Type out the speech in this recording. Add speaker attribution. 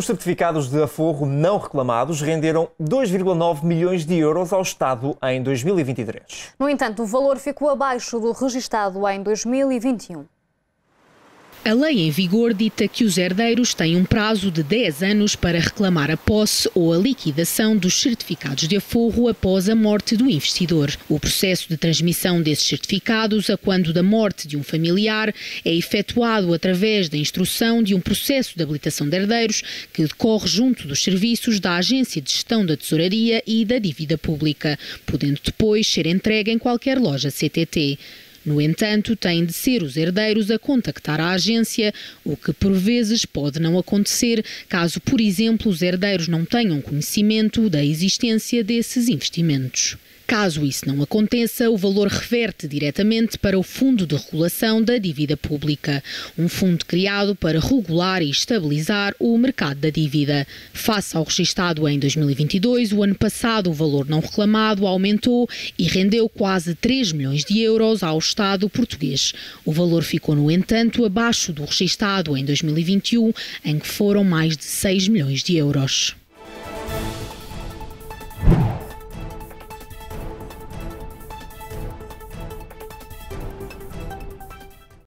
Speaker 1: Os certificados de aforro não reclamados renderam 2,9 milhões de euros ao Estado em 2023.
Speaker 2: No entanto, o valor ficou abaixo do registado em 2021.
Speaker 3: A lei em vigor dita que os herdeiros têm um prazo de 10 anos para reclamar a posse ou a liquidação dos certificados de aforro após a morte do investidor. O processo de transmissão desses certificados a quando da morte de um familiar é efetuado através da instrução de um processo de habilitação de herdeiros que decorre junto dos serviços da Agência de Gestão da Tesouraria e da Dívida Pública, podendo depois ser entregue em qualquer loja CTT. No entanto, têm de ser os herdeiros a contactar a agência, o que por vezes pode não acontecer caso, por exemplo, os herdeiros não tenham conhecimento da existência desses investimentos. Caso isso não aconteça, o valor reverte diretamente para o Fundo de Regulação da Dívida Pública, um fundo criado para regular e estabilizar o mercado da dívida. Face ao registado em 2022, o ano passado o valor não reclamado aumentou e rendeu quase 3 milhões de euros ao Estado português. O valor ficou, no entanto, abaixo do registado em 2021, em que foram mais de 6 milhões de euros.